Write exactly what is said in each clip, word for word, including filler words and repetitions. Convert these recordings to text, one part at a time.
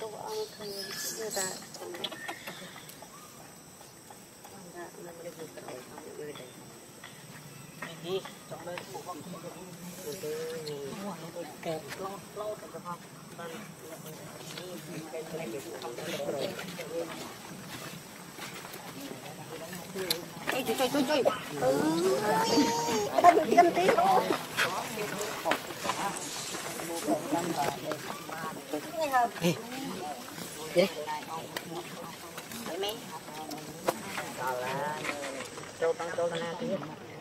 đâu ông thấy người ta đi trong đây bộ bọc kẹp lo lo được không? Cái này thì không được rồi. Chơi chơi chơi chơi. Ừ. Đã được năm tí rồi. Đi. Đi. Mấy. Đó là châu tăng châu na tí.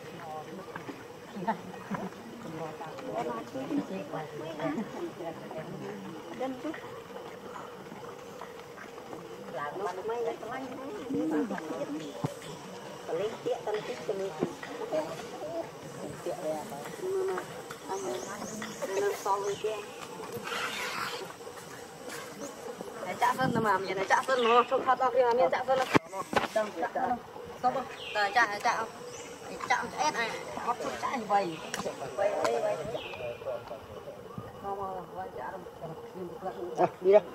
Làm nó mấy cái cái lấy tiện tân tích cho mình tiện đây à anh nó so với kia để chạm phân mà mình để chạm phân nó không thật đâu khi mà mình chạm phân nó không không rồi chạm chạm chạm ép này nó không chạm như vậy vậy vậy vậy không không chạm đi đây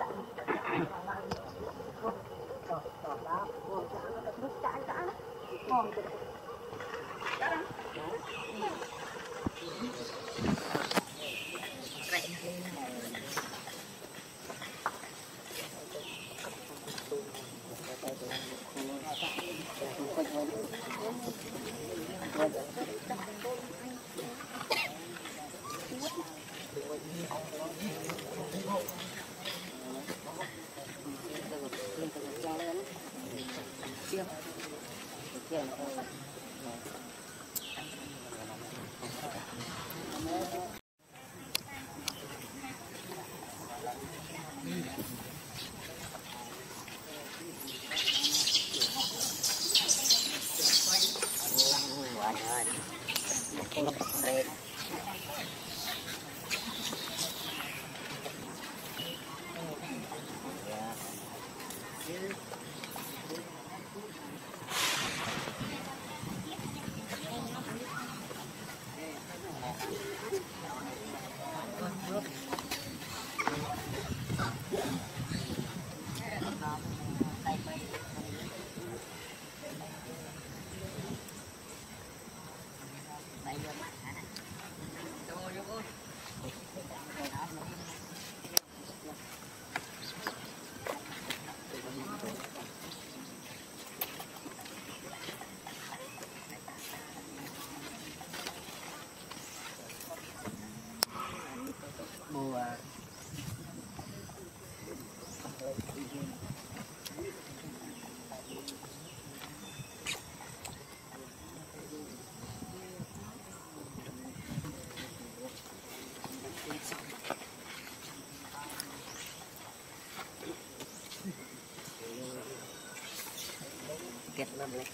Tiết lắm đấy.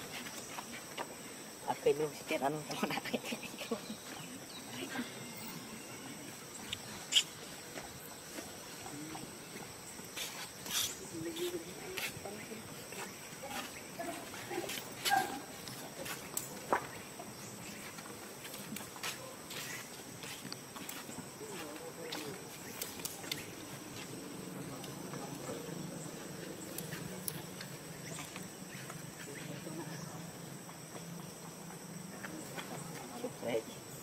À cây luôn tiết ăn nó đã hết. Đấy.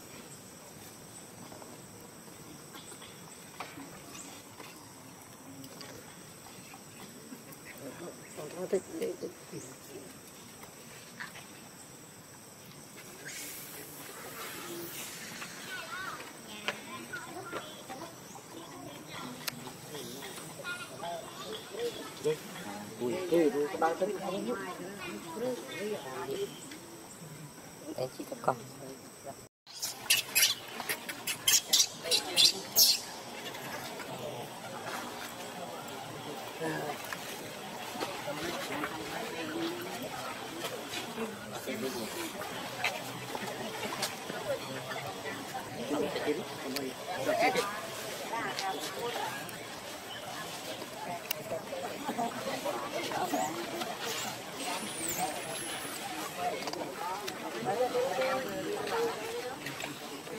Ui, ui, ui, cái bao tới đây nhá. Đấy chỉ có con.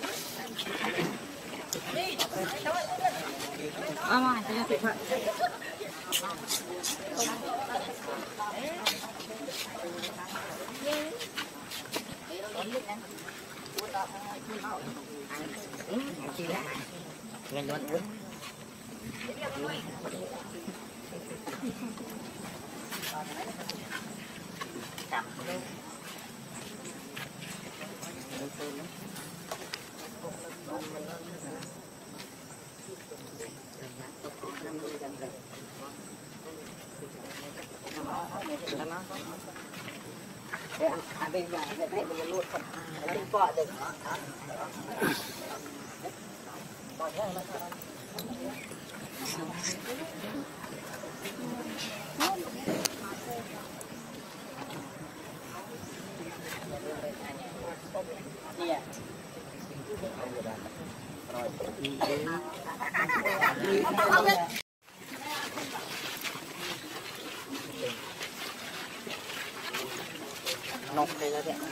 À, mà, thế là tuyệt vời. Bây giờ để thấy mình luôn không đi bỏ được nọc đây là đấy.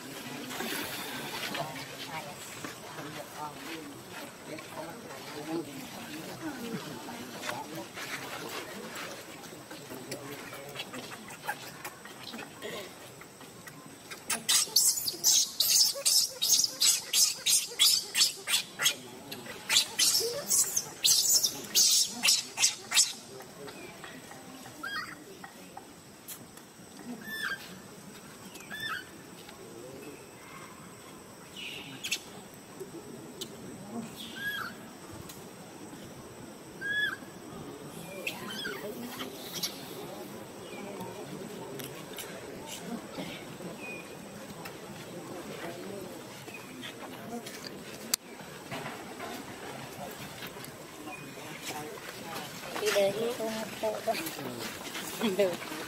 Đi đây không có đâu. Được.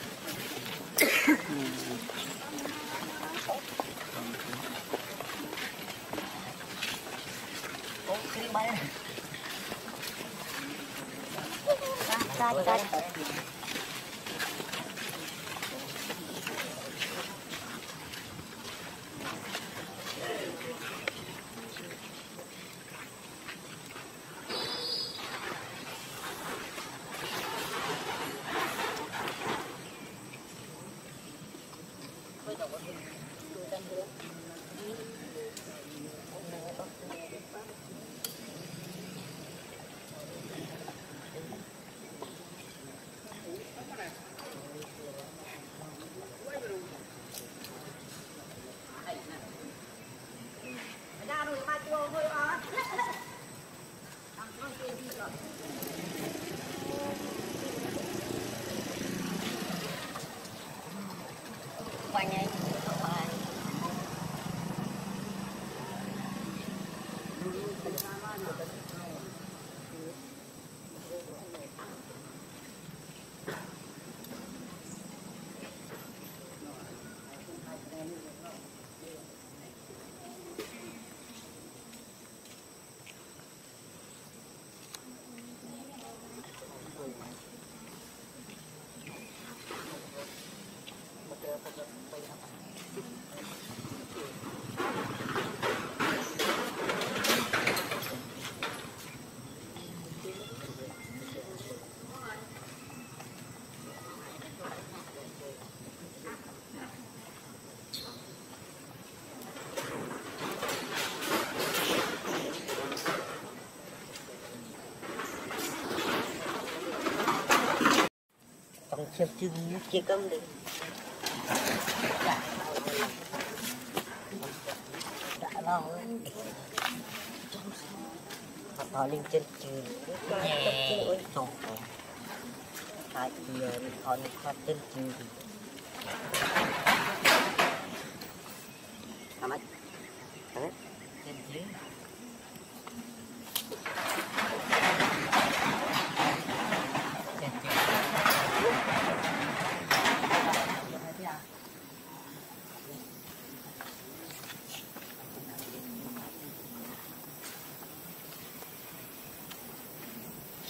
Cắt cắt cắt. Quanh ấy. Chụp chừng chia công đi. Đã lâu rồi. Họ lên trên trường. Nhẹ. Trộn. Hai giờ họ lên phát trên trường. Hả mấy? Hả? Trên dưới.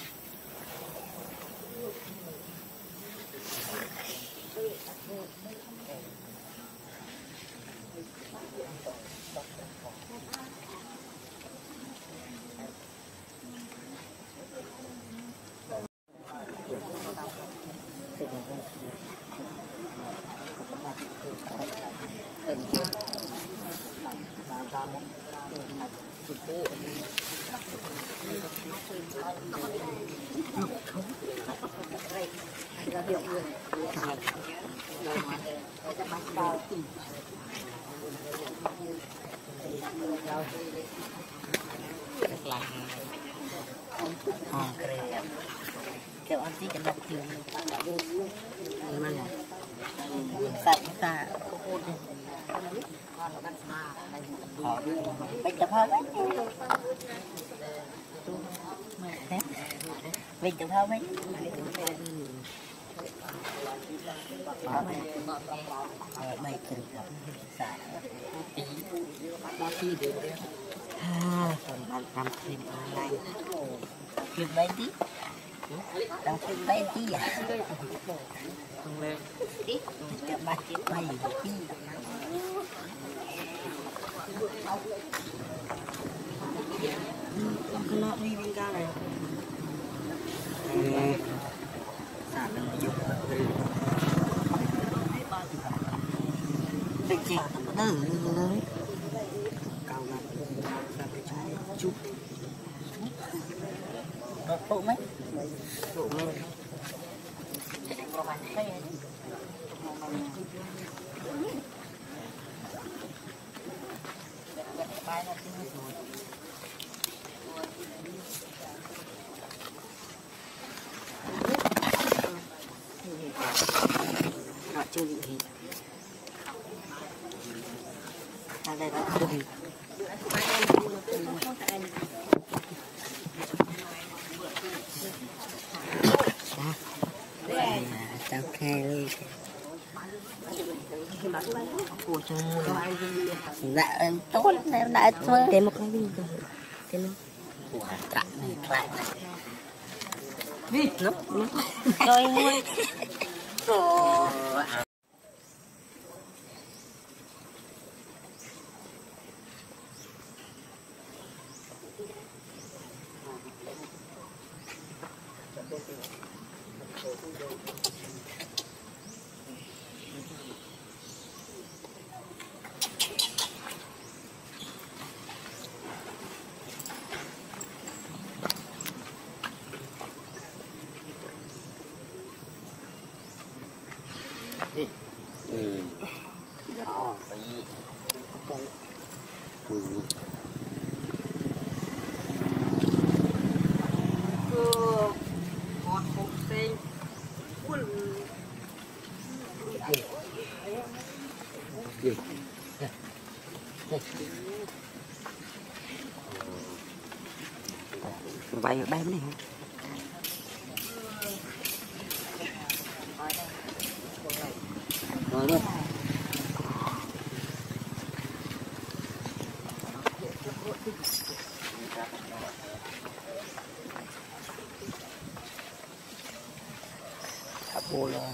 Hãy subscribe cho kênh Ghiền Mì Gõ để không bỏ lỡ những video hấp dẫn. kiểu ăn tí cái đập thì mà sạch ta mình chụp hơn đấy mình chụp hơn đấy mày cần xài tí bao chi được à còn bạn làm thêm online thêm mấy tí đang thêm mấy tí à không lên tí cho ba chiếc bay tí cái nọ đi bên ca này sạc nó dùng được chị tử đấy cao lắm là cái trái chút nó độ mấy độ mấy nó chưa bị hình à đây nó chưa hình tao khai đi dạ em tốt em đã thôi để một cái gì rồi thế nó trạng này lại này vịt lắm rồi thôi ừ đó phải ừ cơ ngọt hộp xinh ui gì bay bay này rồi luôn thả bô lên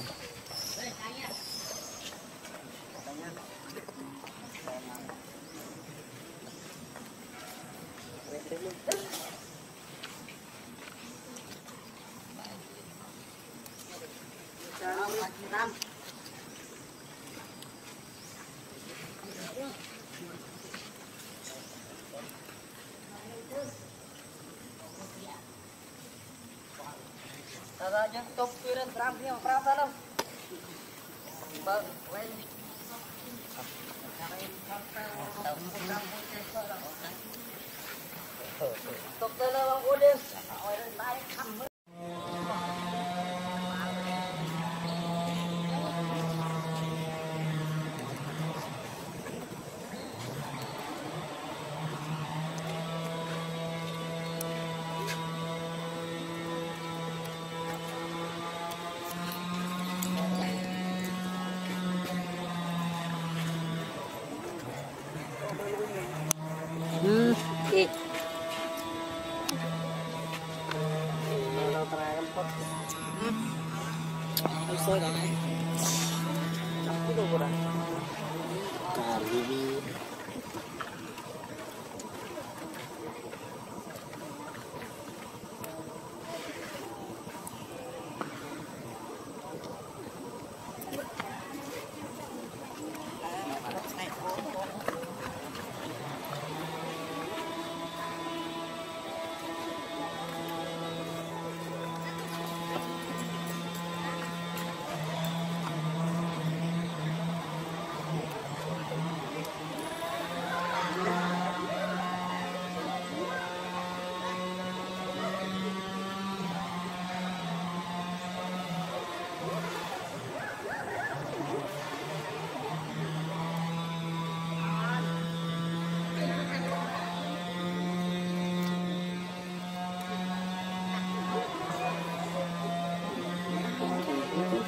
Tara yang top piran tram yang tram dalam. Bang, lain. Top dalam bang udah. Naik kam. Hmm, oke. Kalau terang pot. Usai dah. Tapi tu kurang. Kali ni.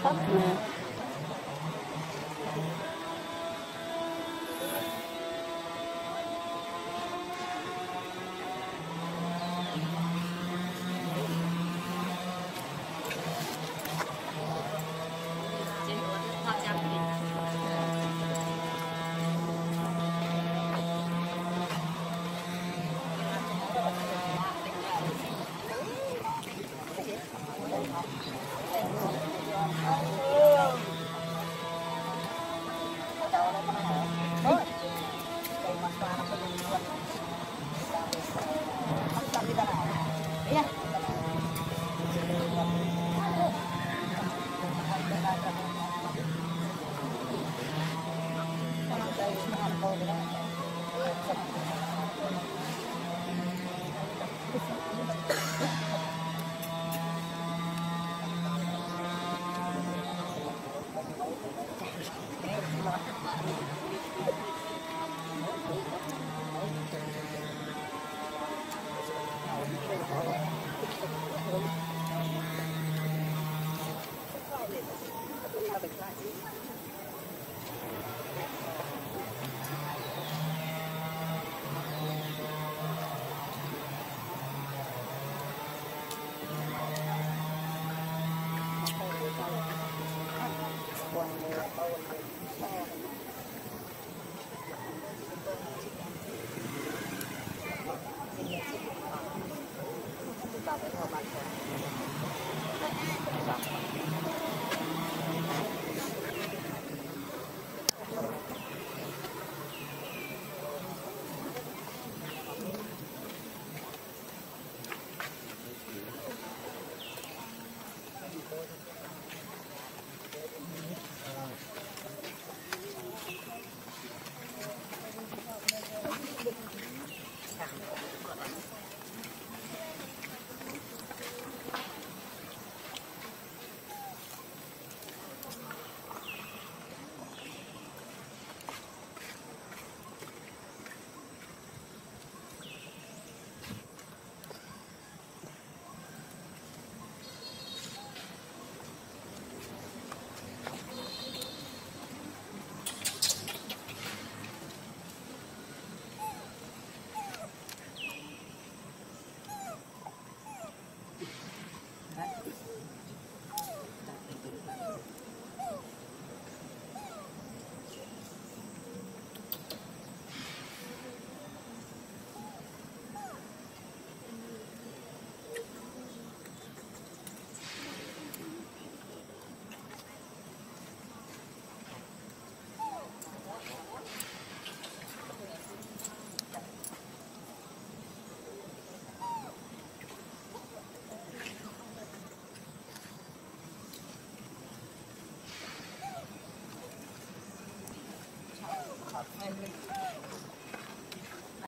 Hãy subscribe cho kênh Ghiền Mì Gõ để không bỏ lỡ những video hấp dẫn.